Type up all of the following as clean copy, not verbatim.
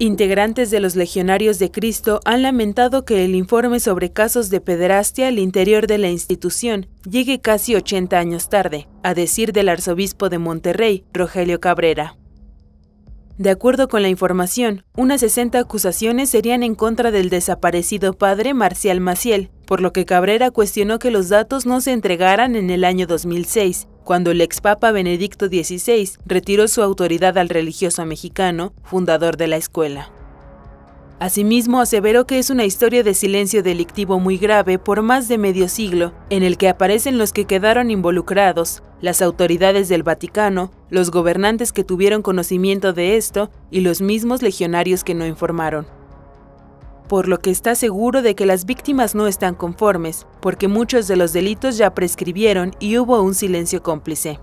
Integrantes de los Legionarios de Cristo han lamentado que el informe sobre casos de pederastia al interior de la institución llegue casi 80 años tarde, a decir del arzobispo de Monterrey, Rogelio Cabrera. De acuerdo con la información, unas 60 acusaciones serían en contra del desaparecido padre Marcial Maciel, por lo que Cabrera cuestionó que los datos no se entregaran en el año 2006, cuando el expapa Benedicto XVI retiró su autoridad al religioso mexicano, fundador de la escuela. Asimismo, aseveró que es una historia de silencio delictivo muy grave por más de medio siglo, en el que aparecen los que quedaron involucrados, las autoridades del Vaticano, los gobernantes que tuvieron conocimiento de esto y los mismos legionarios que no informaron. Por lo que está seguro de que las víctimas no están conformes, porque muchos de los delitos ya prescribieron y hubo un silencio cómplice.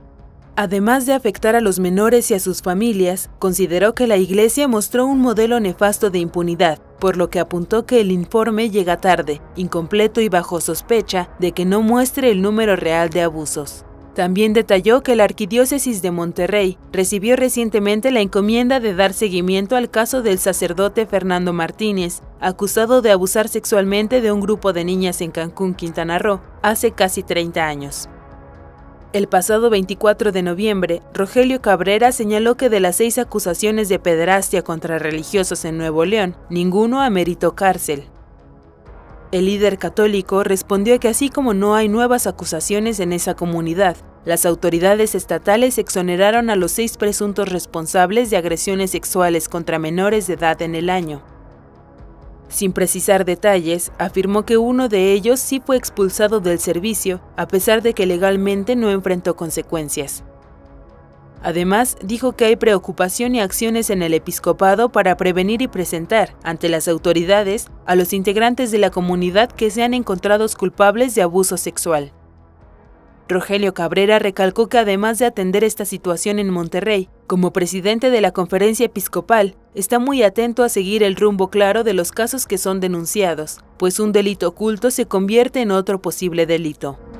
Además de afectar a los menores y a sus familias, consideró que la Iglesia mostró un modelo nefasto de impunidad, por lo que apuntó que el informe llega tarde, incompleto y bajo sospecha de que no muestre el número real de abusos. También detalló que la Arquidiócesis de Monterrey recibió recientemente la encomienda de dar seguimiento al caso del sacerdote Fernando Martínez, acusado de abusar sexualmente de un grupo de niñas en Cancún, Quintana Roo, hace casi 30 años. El pasado 24 de noviembre, Rogelio Cabrera señaló que de las 6 acusaciones de pederastia contra religiosos en Nuevo León, ninguno ameritó cárcel. El líder católico respondió que así como no hay nuevas acusaciones en esa comunidad, las autoridades estatales exoneraron a los 6 presuntos responsables de agresiones sexuales contra menores de edad en el año. Sin precisar detalles, afirmó que uno de ellos sí fue expulsado del servicio, a pesar de que legalmente no enfrentó consecuencias. Además, dijo que hay preocupación y acciones en el episcopado para prevenir y presentar, ante las autoridades, a los integrantes de la comunidad que sean encontrados culpables de abuso sexual. Rogelio Cabrera recalcó que además de atender esta situación en Monterrey, como presidente de la Conferencia Episcopal, está muy atento a seguir el rumbo claro de los casos que son denunciados, pues un delito oculto se convierte en otro posible delito.